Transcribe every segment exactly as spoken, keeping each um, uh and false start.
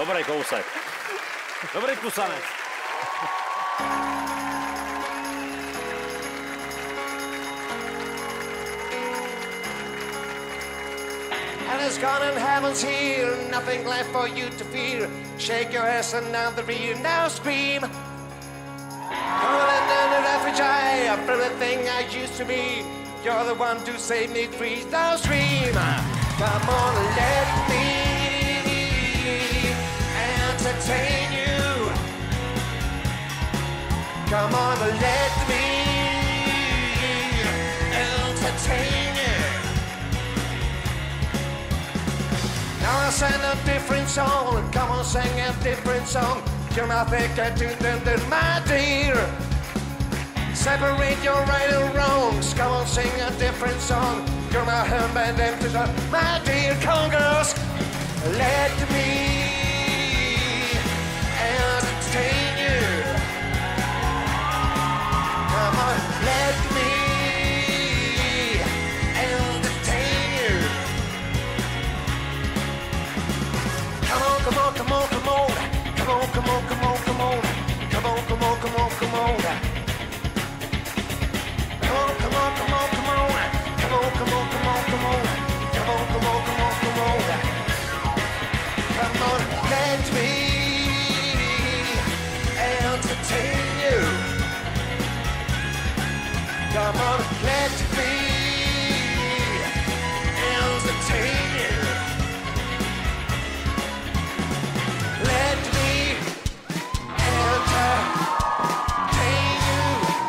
Dobrý kousek. Dobrý kusanec. Heaven's gone and heaven's here, nothing left for you to fear. Shake your ass and now the rear, now scream. Come on and down the refuge, I'm everything I used to be. You're the one to save me free, now scream. Come on, let me entertain you. Come on, let me entertain you. Now I sing a different song. Come on, sing a different song. You're not thinking to them, my dear. Separate your right and wrongs. Come on, sing a different song. You're my husband and sister, my dear. Come on, girls, let me entertain you. Come on, let me entertain you. Come on, come on, come on, come on. Come on, come on, come on, come on. Come on, come on, come on, come on. Come on, come on, come on, come on. Come on, come on, come on, come on. Come on, come on, come on, come on. Come on, let me entertain you. Come on, let me entertain you. Let me entertain you.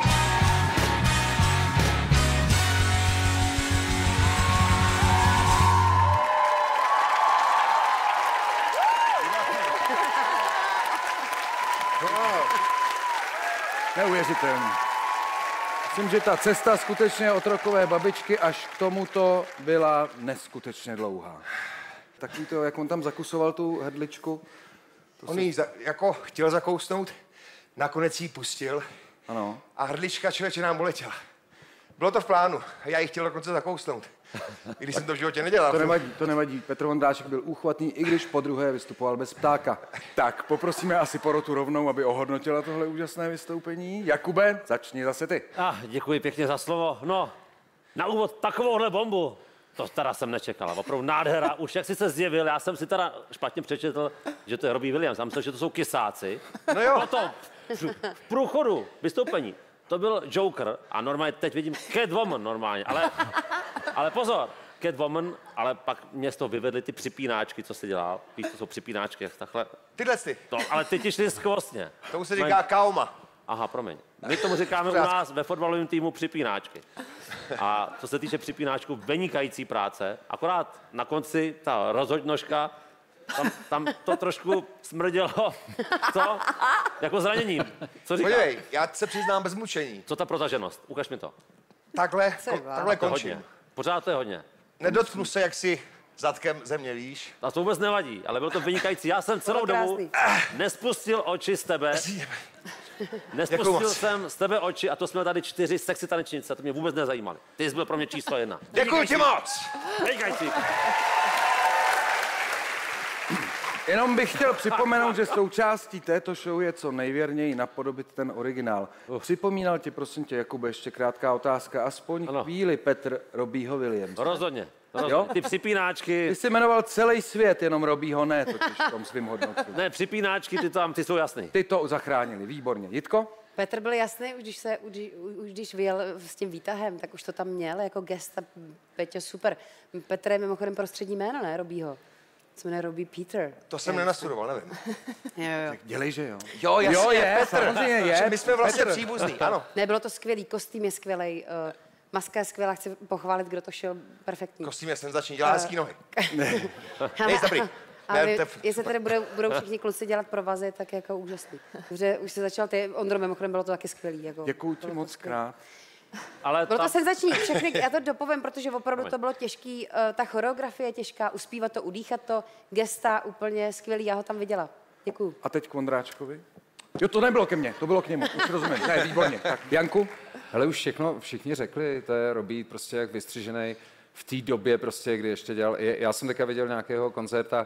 Neuvěřitelný. Myslím, že ta cesta skutečně otrokové babičky až k tomuto byla neskutečně dlouhá. Takový to, jak on tam zakusoval tu hrdličku. On jí za, jako chtěl zakousnout, nakonec jí pustil. Ano. A hrdlička člověče nám uletěla. Bylo to v plánu. Já ji chtěl dokonce zakousnout. I když jsem to v životě nedělal. To nevadí, to nevadí. Petr Vondráček byl úchvatný, i když po druhé vystupoval bez ptáka. Tak, poprosíme asi porotu rovnou, aby ohodnotila tohle úžasné vystoupení. Jakube, začni zase ty. Ah, děkuji pěkně za slovo. No, na úvod takovouhle bombu. To teda jsem nečekala, opravdu nádhera. Už jak jsi se zjevil, já jsem si teda špatně přečetl, že to je Robbie Williams. Já myslel, že to jsou kysáci. No jo. Potom v průchodu vystoupení to byl Joker a normálně teď vidím Catwoman normálně, ale, ale pozor, Catwoman, ale pak mě z toho vyvedly ty připínáčky, co jsi dělal. Víš, to jsou připínáčky, jak takhle. Tyhle ty. To, ale ty ti šli skvostně. Tomu se říká kauma. Aha, promiň. My tomu říkáme u nás ve fotbalovém týmu připínáčky. A co se týče připínáčku, vynikající práce, akorát na konci ta rozhodnožka, tam, tam to trošku smrdělo, co? Jako zraněním. Co říkáš? Podívej, já se přiznám bez mučení. Co ta protaženost? Ukaž mi to. Takhle, ko, takhle To je končím. hodně. Pořád to je hodně. Nedotknu se, jak si zadkem země, víš? A to vůbec nevadí, ale bylo to vynikající. Já jsem celou dobu nespustil oči z tebe. Nespustil jsem z tebe oči a to jsme tady čtyři sexy tanečnice, to mě vůbec nezajímaly. Ty jsi byl pro mě číslo jedna. Děkuji ti moc! Vynikající. Jenom bych chtěl připomenout, že součástí této show je co nejvěrněji napodobit ten originál. Uh. Připomínal ti, prosím tě, Jakube, ještě krátká otázka, aspoň ano. Chvíli Petr Robbieho Williams. Rozhodně. rozhodně. Ty připínáčky... Ty jsi jmenoval celý svět, jenom Robbieho ne, totiž v tom svým hodnocení. Ne, připínáčky, ty tam, ty jsou jasný. Ty to zachránili, výborně. Jitko? Petr byl jasný, už když, se, už, už když vyjel s tím výtahem, tak už to tam měl jako gesta. Peťo, super. Petr je mimochodem prostřední jméno, ne, Robbieho? Se jmenuje Robbie Peter. To jsem nenastudoval, nevím. Jo, jo. Tak dělej, že jo. Jo, jasně, jo, je, Petr. samozřejmě je. My jsme vlastně Petr. příbuzný, ano. Ne, bylo to skvělý, kostým je skvělej, uh, maska je skvělá, chci pochválit, kdo to šel, perfektní. Kostým je senzační, dělá hezký nohy. Nejsi dobrý. A Ne, vy, tef... jestli tady budou, budou všichni kluci dělat provazy, tak jako úžasný. Protože už se začal, ty, Ondro, mimochodem bylo to taky skvělý. Jako, Děkuju ti moc krát. Ale bylo ta... to senzační, všechny, já to dopovím, protože opravdu to bylo těžký, uh, ta choreografie je těžká, uspívat to, udýchat to, gesta úplně skvělý, já ho tam viděla. Děkuju. A teď k Vondráčkovi? Jo, to nebylo ke mně, to bylo k němu, už rozumím. Ne, výborně. Tak, Janku? Hele, už všechno, všichni řekli, to je Robbie prostě jak vystřižený v té době prostě, kdy ještě dělal, já jsem teďka viděl nějakého koncerta,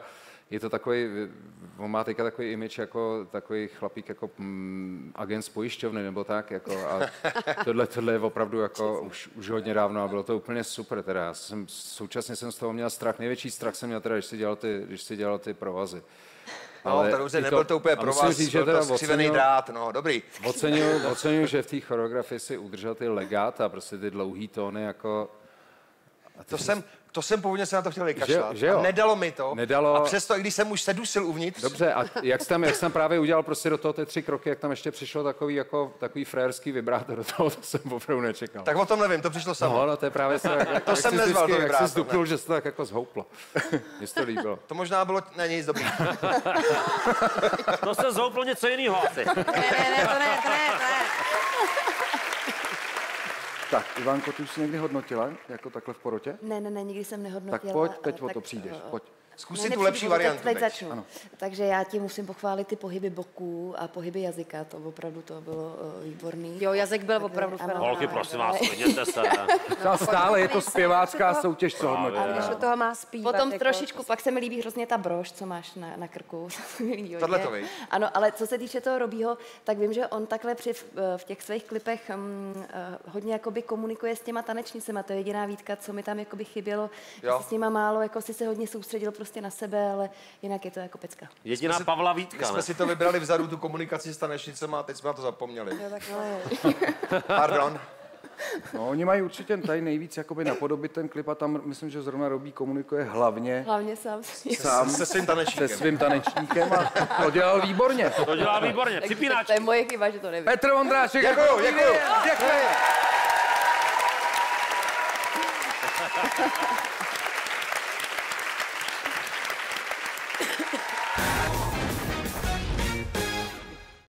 je to takový, on má teďka takový image jako takový chlapík jako mm, agent z pojišťovny nebo tak, jako a tohle, tohle je opravdu jako už, už hodně dávno a bylo to úplně super teda. Já jsem, současně jsem z toho měl strach, největší strach jsem měl teda, když si dělal ty, když si dělal ty provazy. No, to už nebyl to úplně pro vás, říct, byl že to skřivený drát, no, dobrý. Oceňuji, oceňuji, že v té choreografii si udržel ty legáta, prostě ty dlouhý tóny, jako... To jsem, to jsem původně se na to chtěl vykašlat. Že, že jo? A nedalo mi to. Nedalo... A přesto, i když jsem už se dusil uvnitř. Dobře, a jak jsi tam, jak jsi tam právě udělal prostě do toho ty tři kroky, jak tam ještě přišlo takový, jako, takový frérský vibrátor do toho, to jsem opravdu nečekal. Tak o tom nevím, to přišlo samo. No, no to je právě se, jak, to jak jsem jsi nezval, vždycky, to jak vibrátor, jsi zdupnul, ne. že se to tak jako zhouplo. Mně se to líbilo. To možná bylo, ne, nic dobrý. To se zhouplo něco jiného asi. Ne, ne, ne, to ne, to ne, to ne. Tak, Ivanko, ty už jsi někdy hodnotila, jako takhle v porotě? Ne, ne, ne, nikdy jsem nehodnotila. Tak pojď, teď ale o to tak, přijdeš, uh, pojď. Zkus ne, si tu lepší nepřijdu, variantu. Teď, teď teď. začnu. Ano. Takže já ti musím pochválit ty pohyby boků a pohyby jazyka, to opravdu to bylo uh, výborný. Jo, jazyk byl opravdu ano, fenomenální. Holky, prosím vás, klidněte se. A stále je to zpěvácká soutěž, co hodnotí. A když od toho má zpívat. Potom jako, trošičku, pak se mi líbí hrozně ta brož, co máš na, na krku. Tohle to víš. Ano, ale co se týče toho Robího, tak vím, že on takhle při, v těch svých klipech um, uh, hodně jakoby komunikuje s těma tanečnicema. To je jediná výtka, co mi tam jakoby chybělo. Že Jo. se s nima málo, jako si se hodně soustředil prostě na sebe, ale jinak je to jako pecka. Jediná si- Pavla My Vítka, jsme ne? si to vybrali vzadu, tu komunikaci s tanečnicema a teď jsme na to zapomněli. Jo, tak no. Pardon. No, oni mají určitě tady nejvíc jakoby napodobit ten klip a tam myslím, že zrovna Robí komunikuje hlavně Hlavně sám. sám Se svým se tanečníkem. svým tanečníkem a to dělal výborně. To dělá výborně, To připínáčky. je moje chyba, že to nevím. Petr Vondráček. Děkuju, děkuju, děkuju.